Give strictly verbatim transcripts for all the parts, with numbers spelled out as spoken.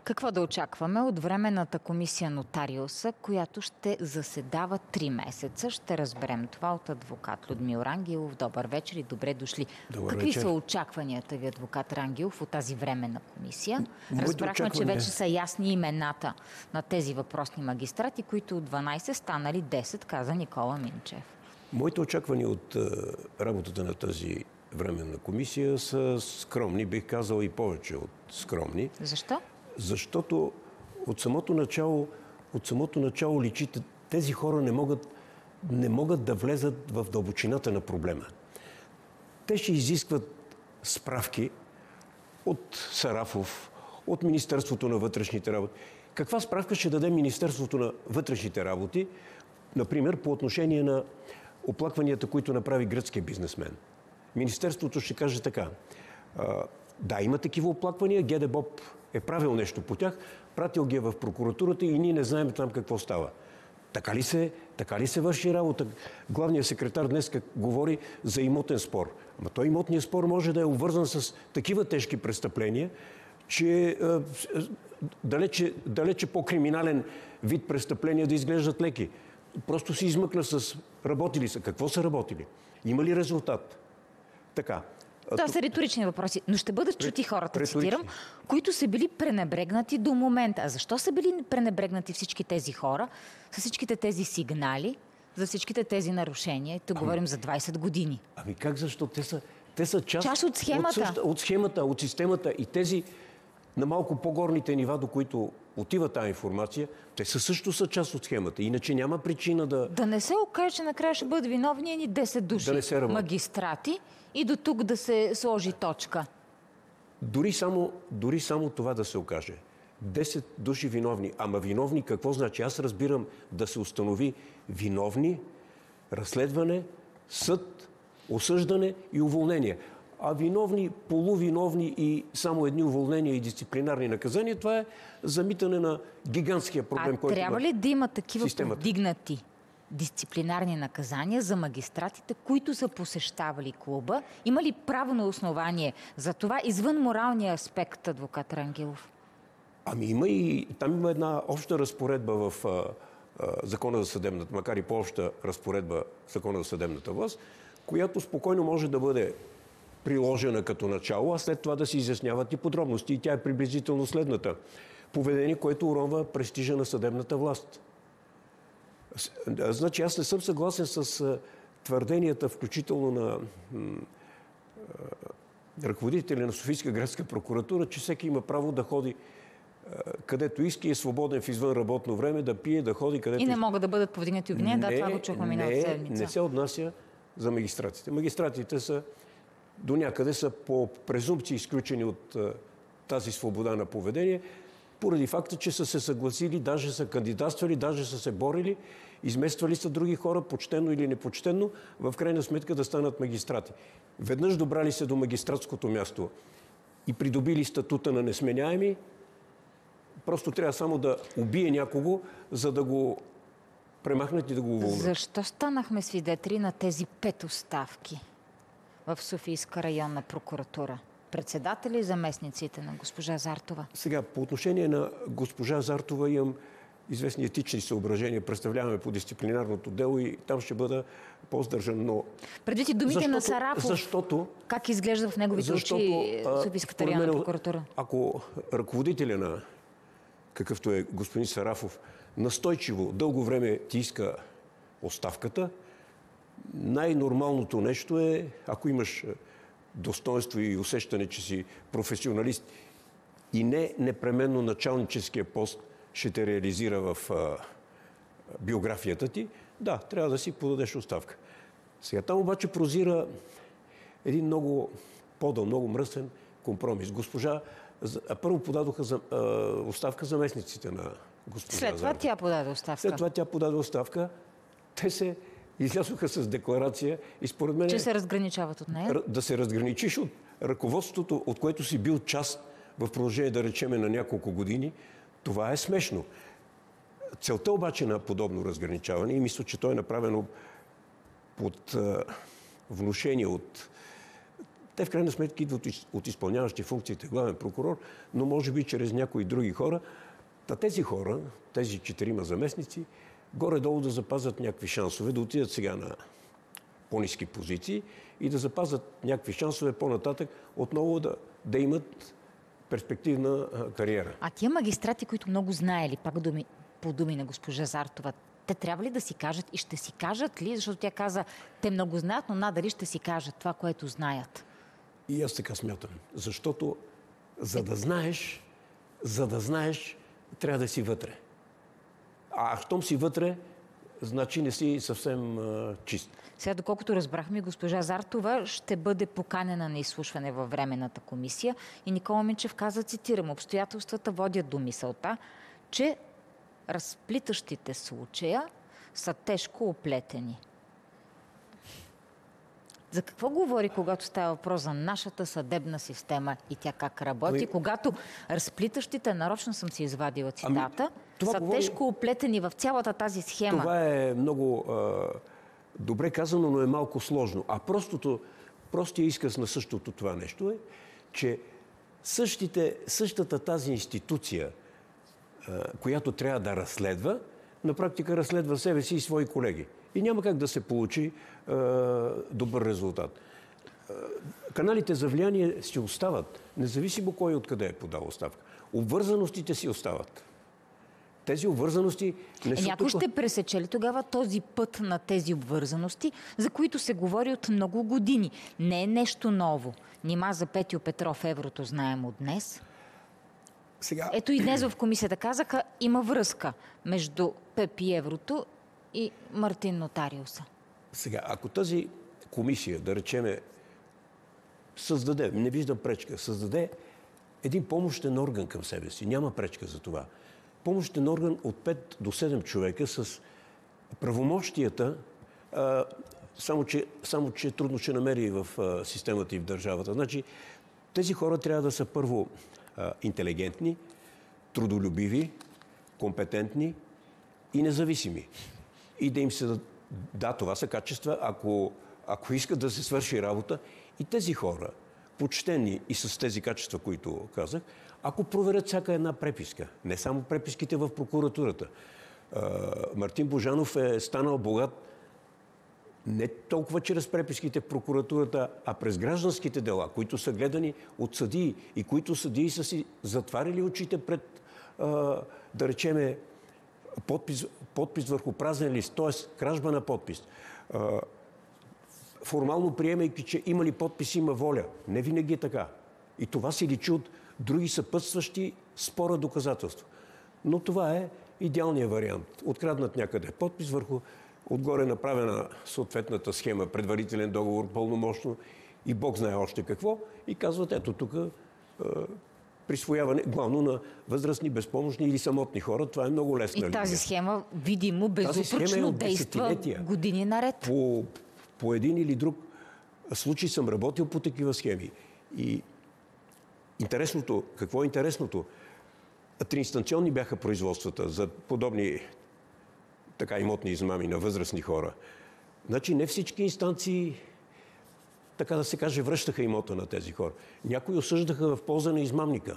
Какво да очакваме от Временната комисия Нотариуса, която ще заседава три месеца? Ще разберем това от адвокат Людмил Рангелов. Добър вечер и добре дошли. Добър Какви вечер. са очакванията ви, адвокат Рангелов, от тази Временна комисия? Моите Разбрахме, че очаквания- вече са ясни имената на тези въпросни магистрати, които от дванайсет станали десет, каза Никола Минчев. Моите очаквания от е, работата на тази Временна комисия са скромни, бих казал и повече от скромни. Защо? Защото от самото начало, от самото начало личи, тези хора не могат, не могат да влезат в дълбочината на проблема. Те ще изискват справки от Сарафов, от Министерството на вътрешните работи. Каква справка ще даде Министерството на вътрешните работи, например, по отношение на оплакванията, които направи гръцкия бизнесмен? Министерството ще каже така: а, да, има такива оплаквания, ГДБОП е правил нещо по тях, пратил ги е в прокуратурата и ние не знаем там какво става. Така ли се, така ли се върши работа? Главният секретар днес говори за имотен спор. Ама той имотният спор може да е обвързан с такива тежки престъпления, че е, далече, далече по-криминален вид престъпления да изглеждат леки. Просто се измъкна с работили са. Какво са работили? Има ли резултат? Така. Това са риторични въпроси, но ще бъдат чути хората, риторични. цитирам, които са били пренебрегнати до момента. А защо са били пренебрегнати всички тези хора, с всичките тези сигнали, за всичките тези нарушения? Тук ами, говорим за двайсет години. Ами как защо? Те са, те са част, част от схемата. От, съща, от схемата, от системата и тези на малко по-горните нива, до които отива тази информация, те са също са част от схемата. Иначе няма причина да... Да не се окаже, че накрая ще бъдат виновни ни десет души да магистрати и до тук да се сложи точка. Дори само, дори само това да се окаже. десет души виновни. Ама виновни какво значи? Аз разбирам да се установи виновни, разследване, съд, осъждане и уволнение. А виновни, полувиновни и само едни уволнения и дисциплинарни наказания, това е замитане на гигантския проблем, а който трябва ли да има такива системата. повдигнати дисциплинарни наказания за магистратите, които са посещавали клуба? Има ли правно основание за това извън моралния аспект, адвокат Рангелов? Ами има и... Там има една обща разпоредба в а, а, Закона за съдебната, макар и по-обща разпоредба в Закона за съдебната власт, която спокойно може да бъде приложена като начало, а след това да се изясняват и подробности. И тя е приблизително следната: поведение, което уронва престижа на съдебната власт. Значи аз не съм съгласен с твърденията, включително на ръководителя на Софийска градска прокуратура, че всеки има право да ходи където иска и е свободен в извънработно време, да пие, да ходи където... И не могат да бъдат повдигнати обвинения, да, това го чухме миналата седмица. Не се отнася за магистратите. Магистратите са до някъде са по презумпции изключени от а, тази свобода на поведение, поради факта, че са се съгласили, даже са кандидатствали, даже са се борили, измествали са други хора, почтенно или непочтенно, в крайна сметка да станат магистрати. Веднъж добрали се до магистратското място и придобили статута на несменяеми, просто трябва само да убие някого, за да го премахнат и да го уволнят. Защо станахме свидетели на тези пет оставки в Софийска районна прокуратура? Председатели и заместниците на госпожа Зартова. Сега, по отношение на госпожа Зартова имам известни етични съображения. Представляваме по дисциплинарното дело и там ще бъда по-здържан, но... Предвид и думите защото, на Сарафов, защото, как изглежда в неговите защото, очи Софийската районна прокуратура? Ако ръководителя на, какъвто е господин Сарафов, настойчиво дълго време ти иска оставката, най-нормалното нещо е, ако имаш достоинство и усещане, че си професионалист и не непременно началническия пост ще те реализира в а, биографията ти, да, трябва да си подадеш оставка. Сега там обаче прозира един много подъл, много мръсен компромис. Госпожа, а първо подадоха за, а, оставка заместниците на госпожа След това Зартова. тя подаде оставка. След това тя подаде оставка. Те се излязоха с декларация и според мен... Че се разграничават от нея? Да се разграничиш от ръководството, от което си бил част в продължение, да речеме, на няколко години, това е смешно. Целта обаче на подобно разграничаване, и мисля, че то е направено под а, внушение от Те в крайна сметка идват от изпълняващи функциите главен прокурор, но може би чрез някои други хора. Та тези хора, тези четирима заместници, горе-долу да запазят някакви шансове, да отидат сега на по-ниски позиции и да запазят някакви шансове по-нататък, отново да, да имат перспективна а, кариера. А тия магистрати, които много знаели, пак думи, по думи на госпожа Зартова, те трябва ли да си кажат и ще си кажат ли? Защото тя каза, те много знаят, но надали ще си кажат това, което знаят. И аз така смятам. Защото за да знаеш, за да знаеш, трябва да си вътре. А щом си вътре, значи не си съвсем а, чист. Сега, доколкото разбрахме, госпожа Зартова ще бъде поканена на изслушване във Временната комисия и Никола Минчев каза, цитирам, обстоятелствата водят до мисълта, че разплитащите случая са тежко оплетени. За какво говори, когато става въпрос за нашата съдебна система и тя как работи, ами... когато разплитащите, нарочно съм си извадила цитата, ами, са говори... тежко оплетени в цялата тази схема? Това е много а, добре казано, но е малко сложно. А простото, простия изказ на същото това нещо е, че същите, същата тази институция, а, която трябва да разследва, на практика разследва себе си и свои колеги. И няма как да се получи е, добър резултат. Е, каналите за влияние си остават, независимо кой откъде е подал оставка. Обвързаностите си остават. Тези обвързаности не са... Е, някой тук... ще пресече ли тогава този път на тези обвързаности, за които се говори от много години? Не е нещо ново. Нима за Петю Петров еврото знаем от днес. Сега... Ето и днес в комисията казаха, има връзка между ПЕП и еврото и Мартин Нотариуса. Сега, ако тази комисия, да речеме, създаде, не виждам пречка, създаде един помощен орган към себе си, няма пречка за това. Помощен орган от пет до седем човека с правомощията, а, само, че, само че трудно ще намери в а, системата и в държавата. Значи, тези хора трябва да са първо а, интелигентни, трудолюбиви, компетентни и независими. И да им се... Да, това са качества, ако, ако искат да се свърши работа. И тези хора, почтени и с тези качества, които казах, ако проверят всяка една преписка, не само преписките в прокуратурата. Мартин Божанов е станал богат не толкова чрез преписките в прокуратурата, а през гражданските дела, които са гледани от съдии и които съдии са си затваряли очите пред, да речеме, Подпис, подпис върху празен лист, т.е. кражба на подпис. А, формално приемайки, че има ли подпис, има воля. Не винаги е така. И това си личи от други съпътстващи спора доказателства. Но това е идеалният вариант. Откраднат някъде подпис върху отгоре направена съответната схема, предварителен договор, пълномощно и Бог знае още какво. И казват, ето тук... присвояване, главно на възрастни, безпомощни или самотни хора. Това е много лесна линия. И тази схема, видимо, безупречно действа години наред. По, по един или друг случай съм работил по такива схеми. И интересното, какво е интересното? Триинстанционни бяха производствата за подобни така имотни измами на възрастни хора. Значи не всички инстанции, така да се каже, връщаха имота на тези хора. Някои осъждаха в полза на измамника.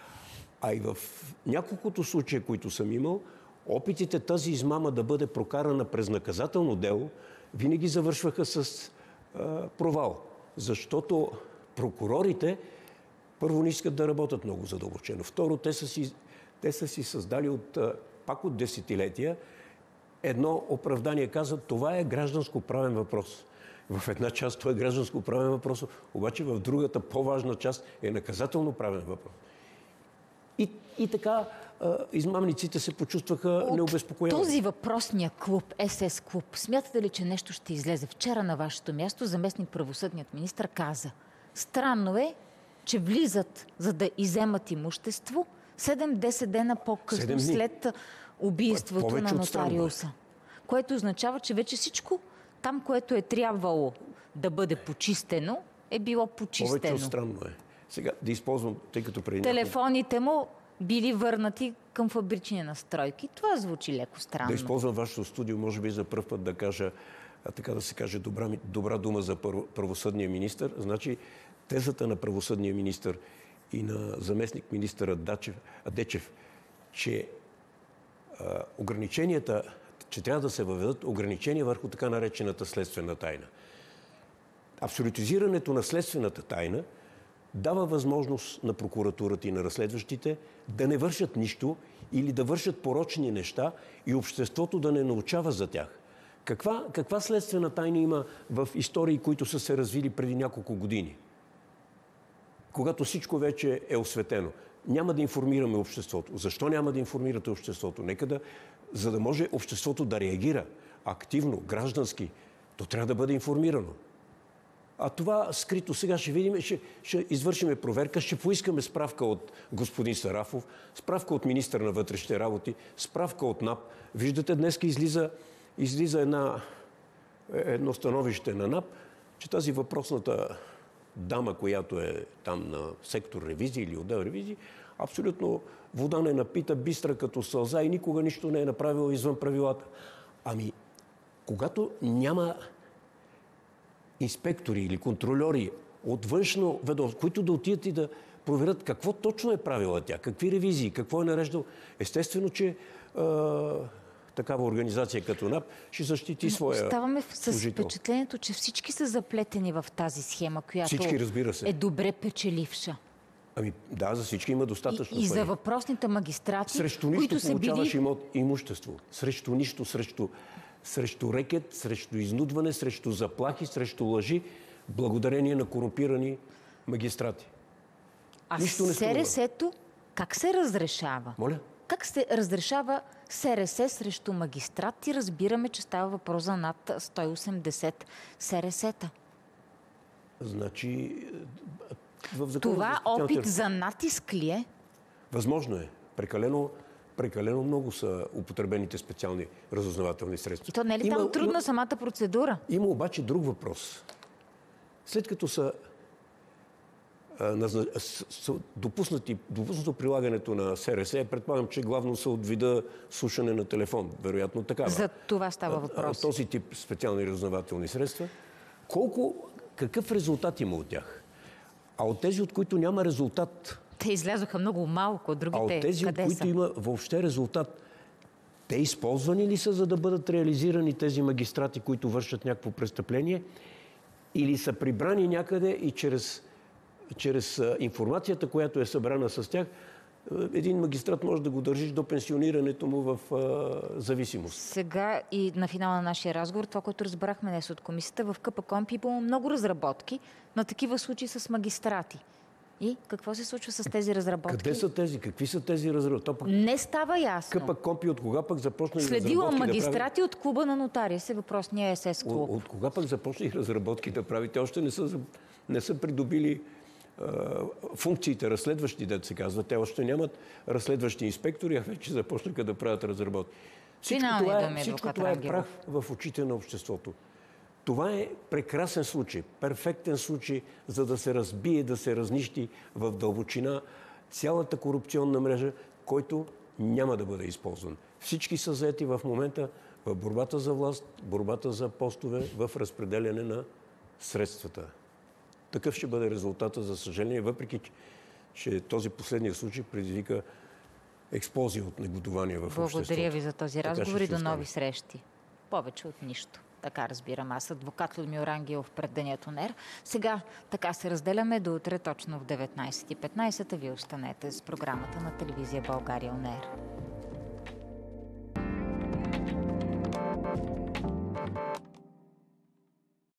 А и в няколкото случая, които съм имал, опитите тази измама да бъде прокарана през наказателно дело, винаги завършваха с а, провал. Защото прокурорите първо не искат да работят много задълбочено. Второ, те са си, те са си създали от, пак от десетилетия едно оправдание. Казват, това е гражданско-правен въпрос. В една част това е гражданско-правен въпрос, обаче в другата по-важна част е наказателно-правен въпрос. И, и така а, измамниците се почувстваха необезпокоявани. Този въпросния клуб, ес ес клуб, смятате ли, че нещо ще излезе? Вчера на вашето място заместник правосъдният министър каза, странно е, че влизат, за да иземат имущество, седем-десет дена по-късно след убийството Повече на Нотариуса. Което означава, че вече всичко там, което е трябвало да бъде почистено, е било почистено. Повече от странно е. Сега да използвам, тъй като преди Телефоните му били върнати към фабрични настройки. Това звучи леко странно. Да използвам вашето студио, може би за пръв път да кажа, така да се каже, добра, добра дума за правосъдния министър. Значи, тезата на правосъдния министър и на заместник министъра Дечев, че а, ограниченията, че трябва да се въведат ограничения върху така наречената следствена тайна. Абсолютизирането на следствената тайна дава възможност на прокуратурата и на разследващите да не вършат нищо или да вършат порочни неща и обществото да не научава за тях. Каква, каква следствена тайна има в истории, които са се развили преди няколко години? Когато всичко вече е осветено. Няма да информираме обществото. Защо няма да информирате обществото? Нека да, за да може обществото да реагира активно, граждански, то трябва да бъде информирано. А това скрито сега ще видим, ще, ще извършиме проверка, ще поискаме справка от господин Сарафов, справка от министър на вътрешните работи, справка от НАП. Виждате, днес излиза, излиза една, едно становище на НАП, че тази въпросната дама, която е там на сектор ревизии или отдел ревизии, абсолютно вода не напита, бистра като сълза и никога нищо не е направила извън правилата. Ами, когато няма инспектори или контрольори от външно ведомство, които да отидат и да проверят какво точно е правила тя, какви ревизии, какво е нареждал. Естествено, че е, такава организация като НАП ще защити своя Оставаме с служител. впечатлението, че всички са заплетени в тази схема, която всички, разбира се. е добре печеливша. Ами да, за всички има достатъчно И, и пари. за въпросните магистрати, срещу нищо които са получаваш били... имот, имущество. Срещу нищо, срещу, срещу рекет, срещу изнудване, срещу заплахи, срещу лъжи, благодарение на корумпирани магистрати. А нищо не струва. СРС-то как се разрешава? Моля? Как се разрешава СРС срещу магистрати? Разбираме, че става въпрос за над сто и осемдесет СРС-та. Значи, в закона Това за специалните- опит за натиск ли е? Възможно е. Прекалено, прекалено много са употребените специални разузнавателни средства. И то не е ли Има- там трудна има- самата процедура? Има обаче друг въпрос. След като са а, назна- с- с- допуснати, допуснато прилагането на СРС, предполагам, че главно са от вида слушане на телефон. Вероятно такава. За това става А, въпрос. този тип специални разузнавателни средства. Колко, какъв резултат има от тях? А от тези, от които няма резултат, Те излязоха много малко, а другите от тези, от къде които са? има въобще резултат, те използвани ли са, за да бъдат реализирани тези магистрати, които вършат някакво престъпление, или са прибрани някъде и чрез, чрез а, информацията, която е събрана с тях, а, един магистрат може да го държиш до пенсионирането му в а, зависимост. Сега и на финала на нашия разговор, това, което разбрахме днес от комисията, в КПКОНПИ има много разработки на такива случаи с магистрати. И какво се случва с тези разработки? Къде са тези? Какви са тези разработки? То пък Не става ясно. КПКОНПИ от кога пък започна и Следила разработки да прави? магистрати от клуба на нотариуси, въпросния Ес Ес клуб. От, от кога пък започна и разработки да прави? Те още не са, не са придобили а, функциите разследващи, да се казва. Те още нямат разследващи инспектори, а вече започнаха да правят разработки. Всичко Финални това, думи, е, всичко адвокат това е Рангелов. прах в очите на обществото. Това е прекрасен случай, перфектен случай, за да се разбие, да се разнищи в дълбочина цялата корупционна мрежа, който няма да бъде използван. Всички са заети в момента в борбата за власт, борбата за постове, в разпределяне на средствата. Такъв ще бъде резултата, за съжаление, въпреки че този последния случай предизвика експлозия от негодование в обществото. Благодаря ви за този Така разговор ще и до остане. нови срещи. Повече от нищо. Така разбирам аз. Адвокат Людмил Рангелов пред Денят УНЕР. Сега така се разделяме до утре точно в деветнайсет и петнайсет. Вие останете с програмата на телевизия България УНЕР.